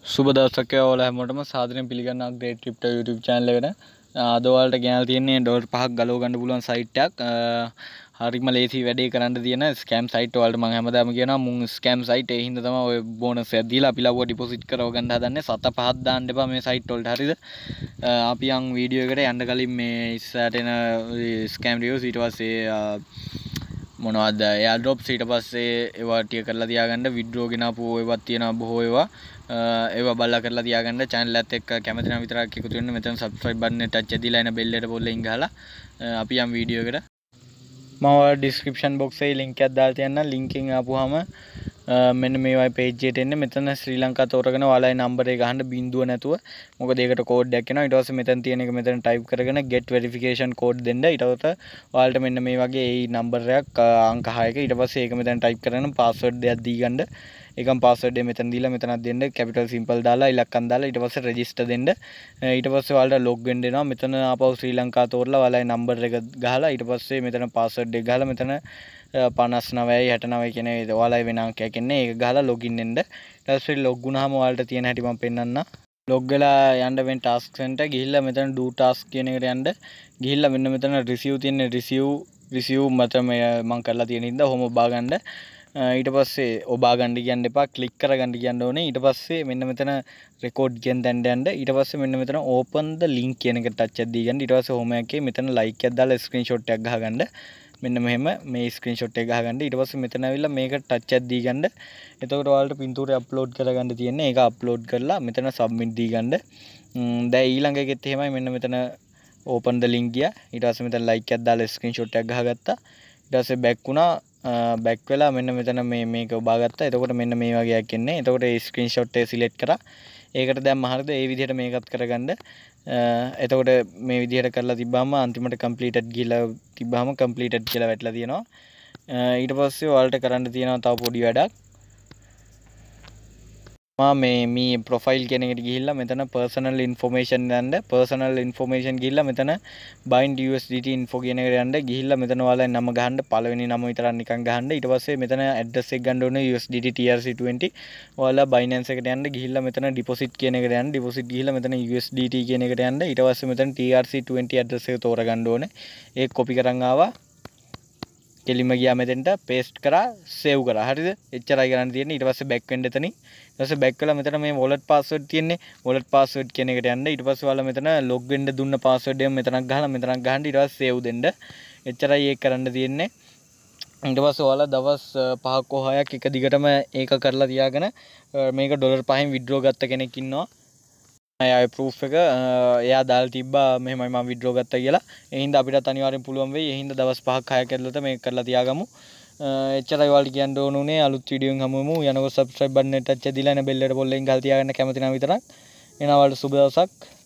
සුබ දවසක් ඔයාලා හැමෝටම සාදරයෙන් පිළිගන්නවා ග්‍රේට් ක්‍රිප්ටෝ YouTube channel එකට. අද ඔයාලට ගෙනල්ලා තියෙන්නේ ඩොලර් 5ක් ගලව ගන්න පුළුවන් සයිට් එකක්. හරිම ලේසි වැඩේ කරන්න තියෙන ස්කෑම් සයිට් වලට මම හැමදාම කියනවා මුන් ස්කෑම් සයිට් ඒ හින්දා තමයි ඔය බෝනස් එකක් දීලා අපි ලව්ව ඩිපොසිට් කරව ගන්න හදන්නේ. 7-5ක් දාන්න එපා මේ සයිට් වලට හරිද? අපි යන් වීඩියෝ එකට යන්න කලින් මේ ඉස්සරහට එන ස්කෑම් රිව්ස් ඊට පස්සේ මොනවද airdrop ඊට පස්සේ ඒවා ටික කරලා තියාගන්න withdrawal ගෙනාපු ඒවත් තියෙනවා බොහෝ ඒවා බලලා කරලා තියාගන්න channel එකත් එක්ක කැමති නම් විතරක් එකතු වෙන්න මෙතන subscribe button එක touch කරලා එන bell එකට පොල්ලෙන් ගහලා අපි යම් වීඩියෝ එකට මම ඔයාලා description box එකේ link එකක් දාලා තියන්නම් link එකෙන් ආපුවාම මෙන්න මේ වගේ page එකට එන්න මෙතන ශ්‍රී ලංකා තෝරගෙන ඔයාලගේ number එක ගහන්න බින්දුව නැතුව මොකද ඒකට code එකක් එනවා ඊට පස්සේ මෙතන තියෙන එක මෙතන type කරගෙන get verification code දෙන්න ඊට පස්සේ ඔයාලට මෙන්න මේ වගේ ඒ number එකක් අංක 6ක ඊට පස්සේ ඒක මෙතන type කරගෙන password දෙකක් දී ගන්න ඒකම password එක මෙතන දීලා මෙතනක් දෙන්න capital simple දාලා ඉලක්කම් දාලා ඊට පස්සේ register දෙන්න ඊට පස්සේ ඔයාලට log වෙන්න එනවා මෙතන ආපහු ශ්‍රී ලංකා තෝරලා ඔයාලගේ number එක ගහලා ඊට පස්සේ මෙතන password එක ගහලා මෙතන 59යි 69යි කියන ඔයාලගේ වෙන අංකයක් එන්නේ ඒක ගහලා login වෙන්න ඊට පස්සේ log වුණාම ඔයාලට තියෙන හැටි මම පෙන්නන්න log වෙලා යන්න වෙන task center ගිහිල්ලා මෙතන do task කියන එකට යන්න ගිහිල්ලා මෙන්න මෙතන receive තියෙන receive මත මම කරලා තියෙන හින්දා ඔහොම ඔබා ගන්න ඊට පස්සේ ඔබා ගන්න කියන්න එපා ක්ලික් කරගන්න කියන්න ඕනේ ඊට පස්සේ මෙන්න මෙතන රෙකෝඩ් කියන තැනට යන්න ඊට පස්සේ මෙන්න මෙතන open the link කියන එකට ටච් එකක් දී ගන්න ඊට පස්සේ home එකේ මෙතන like එකක් දාලා screenshot එකක් ගහගන්න මෙන්න මෙහෙම මේ screenshot එක ගහගන්න ඊට පස්සේ මෙතන ඇවිල්ලා මේක ටච් එකක් දී ගන්න එතකොට ඔයාලට පින්තූරය අප්ලෝඩ් කරගන්න තියෙන්නේ ඒක අප්ලෝඩ් කරලා මෙතන submit දී ගන්න දැන් ඊළඟ එකෙත් එහෙමයි මෙන්න මෙතන open the link ගියා ඊට පස්සේ මෙතන like එකක් දාලා screenshot එකක් ගහගත්තා ඊට පස්සේ back වුණා back වෙලා මෙන්න මෙතන මේක ඔබා ගත්තා එතකොට මෙන්න මේ වගේ එකක් එන්නේ එතකොට ඒ screenshot එක select කරා ඒකට දැම්ම හරියද ඒ විදිහට මේකත් කරගන්න එතකොට මේ විදිහට කරලා තිබ්බාම අන්තිමට completed ගිහලා තිබ්බාම completed කියලා වැටලා තියෙනවා ඊට පස්සේ ඔයාලට කරන්න තියෙනවා තව පොඩි වැඩක් මේ profile කියන එකට ගිහිල්ලා මෙතන personal information යන්න personal information ගිහිල්ලා මෙතන bind USDT info කියන එකට යන්න ගිහිල්ලා මෙතන ඔයාලා නම ගහන්න පළවෙනි නම විතරක් නිකන් ගහන්න ඊට පස්සේ මෙතන address එක ගන්න ඕනේ USDT TRC20 ඔයාලා Binance එකට යන්න ගිහිල්ලා මෙතන deposit කියන එකට යන්න deposit ගිහිල්ලා මෙතන USDT කියන එකට යන්න ඊට පස්සේ මෙතන TRC20 address එක තෝරගන්න ඕනේ ඒක copy කරන් ආවා කෙලිම ගියා මෙතෙන්ට paste කරා save කරා හරිද එච්චරයි කරන්න තියෙන්නේ ඊට පස්සේ back වෙන්න එතනින් ඊට පස්සේ back වෙලා මෙතන මේ wallet password තියෙන්නේ wallet password කියන එකට යන්න ඊට පස්සේ ඔයාලා මෙතන log වෙන්න දුන්න password එක මෙතනක් ගහන්න ඊට පස්සේ save දෙන්න එච්චරයි ඒක කරන්න තියෙන්නේ ඊට පස්සේ ඔයාලා දවස් 5ක් 6ක් එක දිගටම ඒක කරලා තියාගෙන මේක ඩොලර් 5න් withdraw ගත්ත කෙනෙක් ඉන්නවා අය proof එක එයා දාලා තිබ්බා මෙහෙමයි මම withdraw ගත්තා කියලා. ඒ හින්දා අපිටත් අනිවාර්යෙන් පුළුවන් වෙයි. ඒ හින්දා දවස් 5ක් 6ක් ඇතුළත මේක කරලා තියාගමු. එච්චරයි ඔයාලට කියන්න ඕන උනේ අලුත් වීඩියෝ එකකින් හමු වෙමු. යනකොට subscribe button එක touch කරලා bell එකට පොල්ලෙන් ගහලා තියාගන්න කැමති නම් විතරක්. එහෙනම් ඔයාලට සුබ දවසක්.